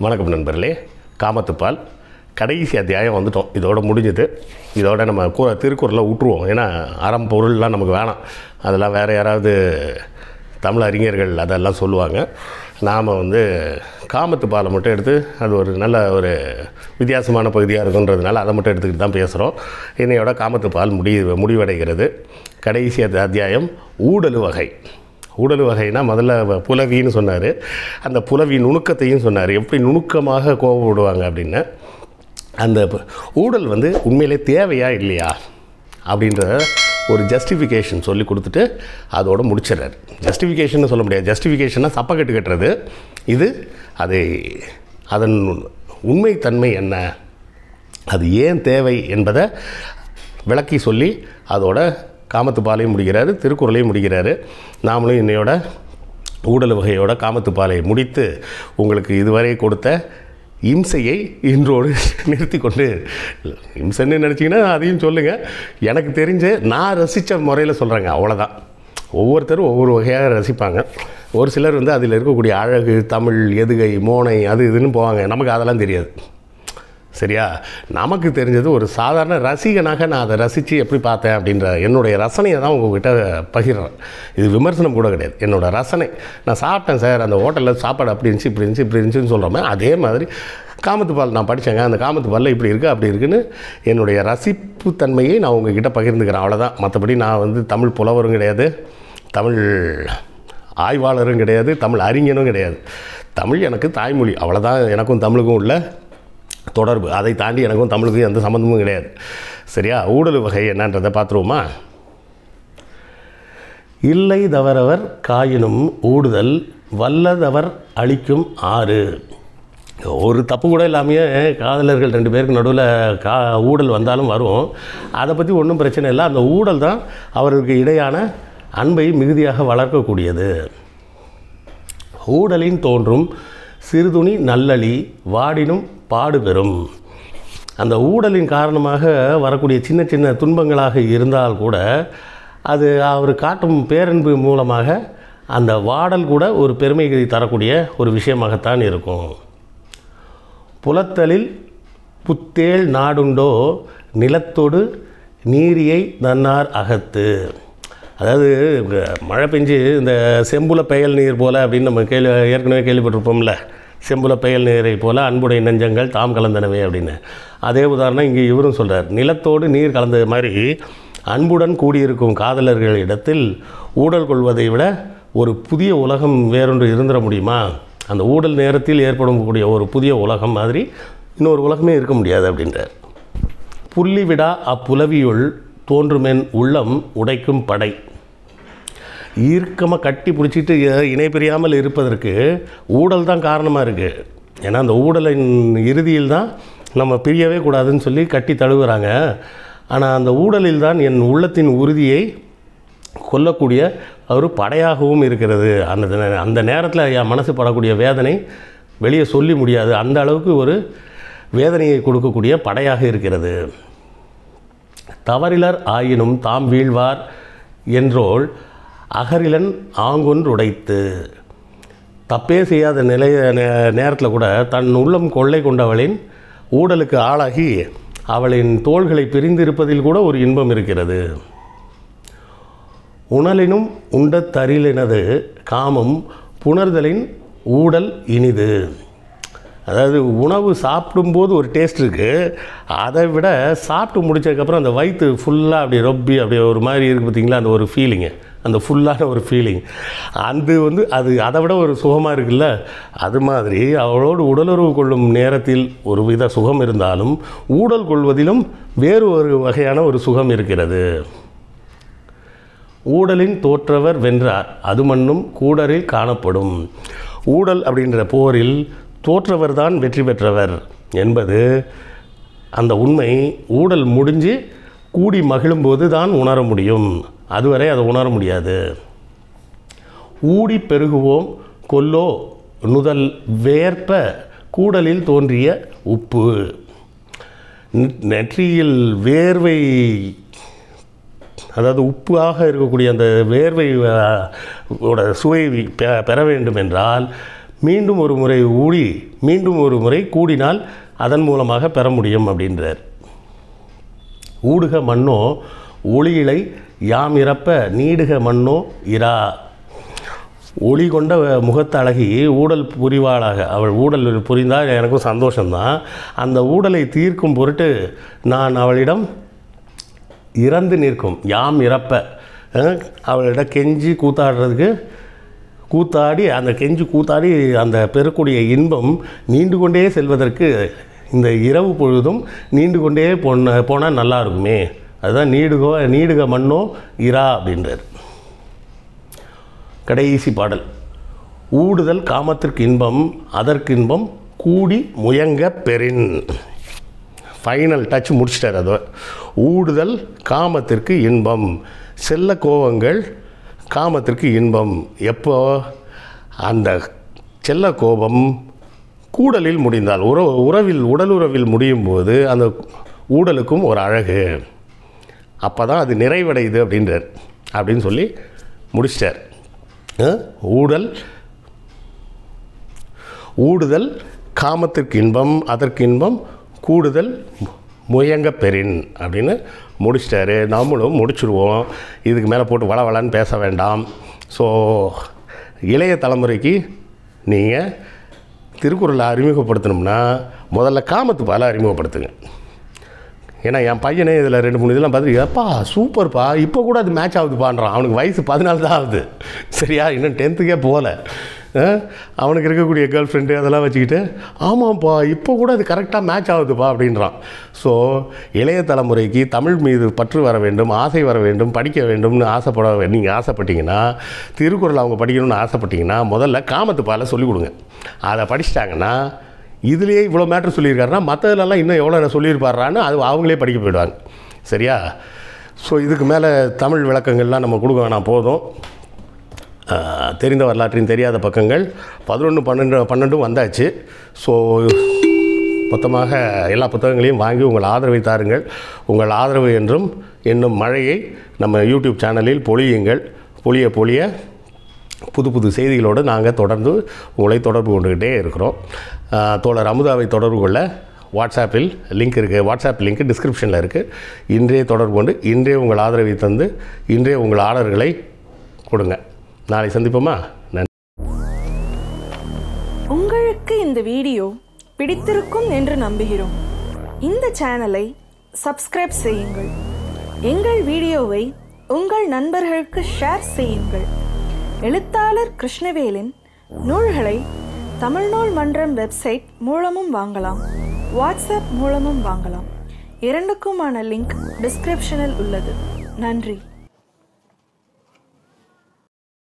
வணக்கம் நண்பர்களே. காமத்துப்பால் கடைசி அத்தியாயம் வந்துட்டோம். இதோட முடிஞ்சது. இதோட நம்ம திருக்குறளை விட்டுருவோம். ஏன்னா அறம் பொருள்லாம் நமக்கு வேணாம். அதெல்லாம் வேறு யாராவது தமிழ் அறிஞர்கள் அதெல்லாம் சொல்லுவாங்க. நாம் காமத்துப்பாலை மட்டும் எடுத்து அது ஒரு நல்ல ஒரு வித்தியாசமான பகுதியாக இருக்குன்றதுனால அதை மட்டும் எடுத்துக்கிட்டு தான் பேசுகிறோம். இன்னையோட காமத்துப்பால் முடிவடைகிறது. கடைசி அத்தியாயம் ஊடலு வகை. ஊடல் வகைனா முதல்ல புலவின்னு சொன்னார். அந்த புலவி நுணுக்கத்தையும் சொன்னார். எப்படி நுணுக்கமாக கோபப்படுவாங்க அப்படின்னு. அந்த ஊடல் உண்மையிலே தேவையா இல்லையா அப்படின்ற ஒரு ஜஸ்டிஃபிகேஷன் சொல்லி கொடுத்துட்டு அதோடு முடிச்சிடறாரு. ஜஸ்டிஃபிகேஷன் சொல்ல முடியாது. ஜஸ்டிஃபிகேஷனாக சப்பக்கட்டு கட்டுறது. இது அதன் உண்மைத்தன்மை என்ன, அது ஏன் தேவை என்பதை விளக்கி சொல்லி அதோட காமத்துப்பாலையும் முடிக்கிறாரு, திருக்குறளையும் முடிக்கிறாரு. நாமளும் இன்னையோட ஊடல் வகையோட காமத்துப்பாலை முடித்து உங்களுக்கு இதுவரை கொடுத்த இம்சையை இன்றோடு நிறுத்தி கொண்டு, இம்சைன்னு நினச்சிங்கன்னா அதையும் சொல்லுங்கள். எனக்கு தெரிஞ்ச நான் ரசித்த முறையில் சொல்கிறேங்க, அவ்வளோதான். ஒவ்வொருத்தரும் ஒவ்வொரு வகையாக ரசிப்பாங்க. ஒரு சிலர் அதில் இருக்கக்கூடிய அழகு, தமிழ், எதுகை, மோனை, அது இதுன்னு போவாங்க. நமக்கு அதெல்லாம் தெரியாது. சரியா? நமக்கு தெரிஞ்சது ஒரு சாதாரண ரசிகனாக நான் அதை ரசித்து எப்படி பார்த்தேன் அப்படின்ற என்னுடைய ரசனையை தான் உங்கள்கிட்ட பகிர்றேன். இது விமர்சனம் கூட கிடையாது. என்னோடய ரசனை. நான் சாப்பிட்டேன் சார், அந்த ஹோட்டலில் சாப்பாடு அப்படி இருந்துச்சு, இப்படி இருந்துச்சு, இப்படி இருந்துச்சுன்னு சொல்கிறோமே, அதே மாதிரி காமத்துப்பால் நான் படித்தேங்க, அந்த காமத்துப்பாலில் இப்படி இருக்குது அப்படி இருக்குன்னு என்னுடைய ரசிப்பு தன்மையை நான் உங்கள்கிட்ட பகிர்ந்துக்கிறேன். அவ்வளோதான். மற்றபடி நான் தமிழ் புலவரும் கிடையாது, தமிழ் ஆய்வாளரும் கிடையாது, தமிழ் அறிஞனும் கிடையாது. தமிழ் எனக்கு தாய்மொழி, அவ்வளோதான். எனக்கும் தமிழுக்கும் உள்ள தொடர்பு. அதை தாண்டி எனக்கும் தமிழுக்கும் எந்த சம்மந்தமும் கிடையாது. சரியா? ஊடல் வகை என்னன்றதை பார்த்துருவோமா? இல்லை தவறவர் காயினும் ஊடுதல் வல்லதவர் அளிக்கும் ஆறு. ஒரு தப்பு கூட இல்லாமையே காதலர்கள் 2 பேருக்கு நடுவில் ஊடல் வந்தாலும் வரும். அதை பற்றி ஒன்றும் பிரச்சனை இல்லை. அந்த ஊடல் தான் அவருக்கு இடையான அன்பை மிகுதியாக வளர்க்கக்கூடியது. ஊடலின் தோன்றும் சிறுதுணி நல்லளி வாடினும் பாடுபெறும். அந்த ஊடலின் காரணமாக வரக்கூடிய சின்ன சின்ன துன்பங்களாக இருந்தால் கூட அது அவர் காட்டும் பேரன்பு மூலமாக அந்த வாடல் கூட ஒரு பெருமை தரக்கூடிய ஒரு விஷயமாகத்தான் இருக்கும். புலத்தலில் புத்தேள் நாடுண்டோ நிலத்தொடு நீரியை நன்னார் அகத்து. அதாவது மழை பெஞ்சு இந்த செம்புல பெயல் நீர் போல் அப்படின்னு நம்ம ஏற்கனவே கேள்விப்பட்டிருப்போம்ல. செம்புல பெயல் நீரை போல் அன்புடைய நெஞ்சங்கள் தாம் கலந்தனவே அப்படின்னு. அதே உதாரணம் இங்கே இவரும் சொல்கிறார். நிலத்தோடு நீர் கலந்தது மாதிரி அன்புடன் கூடியிருக்கும் காதலர்களிடத்தில் ஊடல் கொள்வதை விட ஒரு புதிய உலகம் வேறொன்று இருந்துட முடியுமா? அந்த ஊடல் நேரத்தில் ஏற்படக்கூடிய ஒரு புதிய உலகம் மாதிரி இன்னொரு உலகமே இருக்க முடியாது அப்படின்றார். புள்ளி விடா அப்புலவியுள் தோன்றுமென் உள்ளம் உடைக்கும் படை. ஈர்க்கமாக கட்டி பிடிச்சிட்டு இணை பிரியாமல் இருப்பதற்கு ஊடல் தான் காரணமாக இருக்குது. ஏன்னா அந்த ஊடலின் இறுதியில் தான் நம்ம பிரியவே கூடாதுன்னு சொல்லி கட்டி தழுவுறாங்க. ஆனால் அந்த ஊடலில் தான் என் உள்ளத்தின் உறுதியை கொல்லக்கூடிய ஒரு படையாகவும் இருக்கிறது. அந்த நேரத்தில் என் மனசு படக்கூடிய வேதனை வெளியே சொல்லி முடியாது. அந்த அளவுக்கு ஒரு வேதனையை கொடுக்கக்கூடிய படையாக இருக்கிறது. தவறிலர் ஆயினும் தாம் வீழ்வார் என்றோள் அகரிலன் ஆங்கொன்றுடைத்து. தப்பே செய்யாத நேரத்தில் கூட தன் உள்ளம் கொள்ளை கொண்டவளின் ஊடலுக்கு ஆளாகி அவளின் தோள்களை பிரிந்திருப்பதில் கூட ஒரு இன்பம் இருக்கிறது. உணலினும் உண்ட தரிலினது காமம் புணர்தலின் ஊடல் இனிது. அதாவது உணவு சாப்பிடும்போது ஒரு டேஸ்ட் இருக்குது. அதை விட சாப்பிட்டு முடித்ததுக்கப்புறம் அந்த வயிற்று ஃபுல்லாக அப்படி ரொப்பி அப்படியே ஒரு மாதிரி இருக்குது பார்த்திங்களா, அந்த ஒரு ஃபீலிங்கு, அந்த ஃபுல்லான ஒரு ஃபீலிங், அது அது அதை விட ஒரு சுகமாக இருக்குல்ல. அது மாதிரி அவளோடு உடலுறவு கொள்ளும் நேரத்தில் ஒரு வித சுகம் இருந்தாலும் ஊடல் கொள்வதிலும் வேறு ஒரு வகையான ஒரு சுகம் இருக்கிறது. ஊடலின் தோற்றவர் வென்றார் அது மண்ணும் கூடரில் காணப்படும். ஊடல் அப்படின்ற போரில் தோற்றவர் தான் வெற்றி பெற்றவர் என்பது அந்த உண்மை ஊடல் முடிஞ்சு கூடி மகிழும்போது தான் உணர முடியும். அதுவரை அதை உணர முடியாது. ஊடி பெருகுவோம் கொல்லோ நுதல் வேர்ப்ப கூடலில் தோன்றிய உப்பு. நெற்றியில் வேர்வை அதாவது உப்பாக இருக்கக்கூடிய அந்த வேர்வை சுவை பெற வேண்டும் என்றால் மீண்டும் ஒரு முறை கூடினால் அதன் மூலமாக பெற முடியும் அப்படின்றார். ஊடுக மண்ணோ ஒளியிலை யாம் இறப்ப நீடுக மண்ணோ இரா. ஒளி கொண்ட முகத்த அழகி ஊடல் புரிவாளாக. அவள் ஊடல் புரிந்தால் எனக்கும் சந்தோஷம்தான். அந்த ஊடலை தீர்க்கும் பொருட்டு நான் அவளிடம் இறந்து நிற்கும். யாம் இறப்ப அவளிடம் கெஞ்சி கூத்தாடி அந்த பெறக்கூடிய இன்பம் நீண்டு கொண்டே செல்வதற்கு இந்த இரவு பொழுதும் நீண்டு கொண்டே போனால் நல்லா இருக்குமே. அதுதான் நீடுக மண்ணோ இரா அப்படின்றார். கடைசி பாடல். ஊடுதல் காமத்திற்கு இன்பம் அதற்கு இன்பம் கூடி முயங்க பெறின். Final touch முடிச்சிட்டார். அதை ஊடுதல் காமத்திற்கு இன்பம், செல்ல கோபங்கள் காமத்திற்கு இன்பம். எப்போ அந்த செல்ல கோபம் கூடலில் முடிந்தால், உடலுறவில் முடியும் போது அந்த ஊடலுக்கும் ஒரு அழகு, அப்போ தான் அது நிறைவடையுது அப்படின்னு சொல்லி முடிச்சிட்டார். ஊடுதல் காமத்திற்கு இன்பம் அதற்கு இன்பம் கூடுதல் முயங்க பெறின் அப்படின்னு முடிச்சிட்டாரு. நம்மளும் முடிச்சுடுவோம். இதுக்கு மேலே போட்டு வளவளன்னு பேச வேண்டாம். ஸோ இளைய தலைமுறைக்கு நீங்கள் திருக்குறளை அறிமுகப்படுத்தணும்னா முதல்ல காமத்து பாலை அறிமுகப்படுத்துங்க. ஏன்னா என் பையனே இதில் 2-3 இதெல்லாம் பார்த்துட்டு எப்பா சூப்பர்ப்பா இப்போ கூட அது மேட்ச் ஆகுதுப்பான்றான். அவனுக்கு வயசு 14 தான் ஆகுது. சரியா, இன்னும் 10th போகல. அவனுக்கு இருக்கக்கூடிய கேர்ள் ஃப்ரெண்டு அதெல்லாம் வச்சுக்கிட்டு ஆமாம்ப்பா இப்போ கூட அது கரெக்டாக மேட்ச் ஆகுதுப்பா அப்படின்றான். ஸோ இளைய தலைமுறைக்கு தமிழ் மீது பற்று வர வேண்டும், ஆசை வர வேண்டும், படிக்க வேண்டும்னு நீங்கள் ஆசைப்பட்டீங்கன்னா, திருக்குறள் அவங்க படிக்கணும்னு ஆசைப்பட்டீங்கன்னா முதல்ல காமத்து பாலை சொல்லிக் கொடுங்க. அதை படிச்சிட்டாங்கன்னா இதுலேயே இவ்வளோ மேட்ரு சொல்லியிருக்காருன்னா மற்றதுலலாம் இன்னும் எவ்வளோ சொல்லியிருப்பாரான்னு அது அவங்களே படிக்க போயிடுவாங்க. சரியா? ஸோ இதுக்கு மேலே தமிழ் விளக்கங்கள்லாம் நம்ம கொடுக்க வேணாம், போதும். தெரிந்த வரலாற்றின் தெரியாத பக்கங்கள் 11, 12 வந்தாச்சு. ஸோ மொத்தமாக எல்லா புத்தகங்களையும் வாங்கி உங்கள் ஆதரவை தாருங்கள். உங்கள் ஆதரவு என்றும் என்னும் மழையை நம்ம யூடியூப் சேனலில் பொழியுங்கள். பொழிய புது செய்திகளோடு நாங்கள் தொடர்ந்து உங்களை தொடர்பு கொண்டுக்கிட்டே இருக்கிறோம். தோழர் அமுதாவை தொடர்பு கொள்ள வாட்ஸ்அப்பில் லிங்க் இருக்குது. வாட்ஸ்அப் லிங்க் டிஸ்கிரிப்ஷனில் இருக்குது. இன்றைய தொடர்பு கொண்டு இன்றைய உங்கள் ஆதரவை தந்து இன்றைய உங்கள் ஆர்டர்களை கொடுங்க. நாளை சந்திப்போமா? நன்றி. உங்களுக்கு இந்த வீடியோ பிடித்திருக்கும் என்று நம்புகிறோம். இந்த சேனலை சப்ஸ்கிரைப் செய்யுங்கள். எங்கள் வீடியோவை உங்கள் நண்பர்களுக்கு ஷேர் செய்யுங்கள். எழுத்தாளர் கிருஷ்ணவேலின் நூல்களை தமிழ்நூல் மன்றம் வெப்சைட் மூலமும் வாங்கலாம், வாட்ஸ்அப் மூலமும் வாங்கலாம். இரண்டுக்குமான லிங்க் டிஸ்கிரிப்ஷனில் உள்ளது. நன்றி.